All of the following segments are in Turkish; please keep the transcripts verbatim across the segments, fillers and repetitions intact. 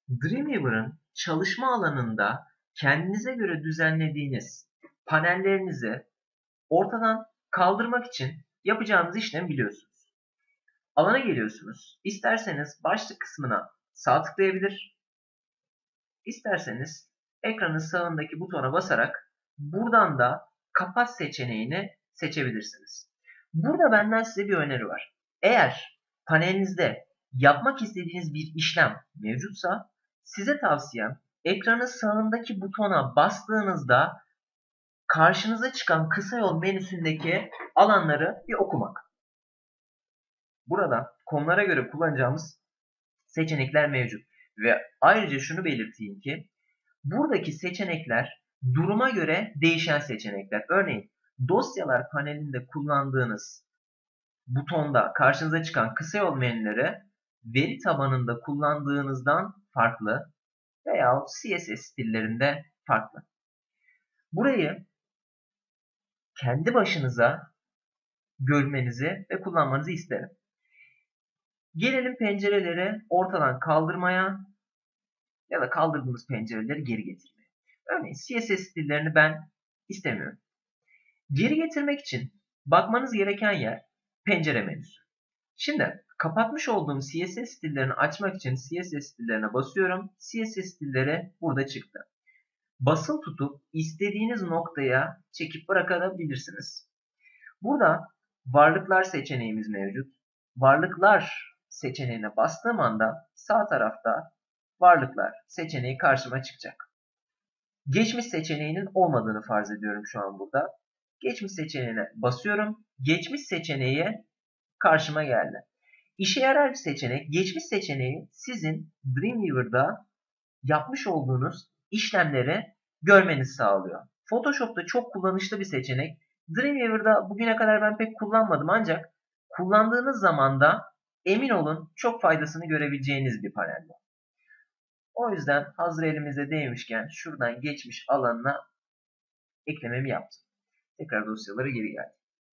Dreamweaver'ın çalışma alanında kendinize göre düzenlediğiniz panellerinizi ortadan kaldırmak için yapacağınız işlemi biliyorsunuz. Alana geliyorsunuz. İsterseniz başlık kısmına sağ tıklayabilir, isterseniz ekranın sağındaki butona basarak buradan da kapat seçeneğini seçebilirsiniz. Burada benden size bir öneri var. Eğer panelinizde yapmak istediğiniz bir işlem mevcutsa size tavsiyem ekranın sağındaki butona bastığınızda karşınıza çıkan kısa yol menüsündeki alanları bir okumak. Burada konulara göre kullanacağımız seçenekler mevcut. Ve ayrıca şunu belirteyim ki buradaki seçenekler duruma göre değişen seçenekler. Örneğin dosyalar panelinde kullandığınız butonda karşınıza çıkan kısa yol menüleri veri tabanında kullandığınızdan farklı veya C S S stillerinde farklı. Burayı kendi başınıza görmenizi ve kullanmanızı isterim. Gelelim pencereleri ortadan kaldırmaya ya da kaldırdığımız pencereleri geri getirmeye. Örneğin C S S stillerini ben istemiyorum. Geri getirmek için bakmanız gereken yer pencere menüsü. Şimdi kapatmış olduğum C S S stillerini açmak için C S S stillerine basıyorum. C S S stilleri burada çıktı. Basılı tutup istediğiniz noktaya çekip bırakabilirsiniz. Burada varlıklar seçeneğimiz mevcut. Varlıklar seçeneğine bastığım anda sağ tarafta varlıklar seçeneği karşıma çıkacak. Geçmiş seçeneğinin olmadığını farz ediyorum şu an burada. Geçmiş seçeneğine basıyorum. Geçmiş seçeneği karşıma geldi. İşe yarar bir seçenek. Geçmiş seçeneği sizin Dreamweaver'da yapmış olduğunuz işlemleri görmenizi sağlıyor. Photoshop'ta çok kullanışlı bir seçenek. Dreamweaver'da bugüne kadar ben pek kullanmadım ancak kullandığınız zaman da emin olun çok faydasını görebileceğiniz bir panel bu. O yüzden hazır elimize değmişken şuradan geçmiş alanına eklememi yaptım. Tekrar dosyalara geri geldim.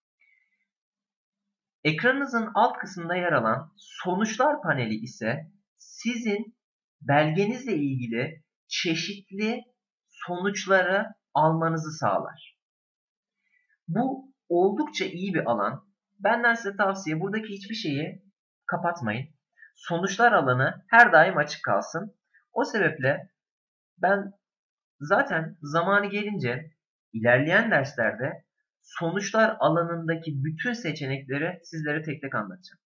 Ekranınızın alt kısmında yer alan sonuçlar paneli ise sizin belgenizle ilgili çeşitli sonuçları almanızı sağlar. Bu oldukça iyi bir alan. Benden size tavsiye buradaki hiçbir şeyi kapatmayın. Sonuçlar alanı her daim açık kalsın. O sebeple ben zaten zamanı gelince ilerleyen derslerde sonuçlar alanındaki bütün seçenekleri sizlere tek tek anlatacağım.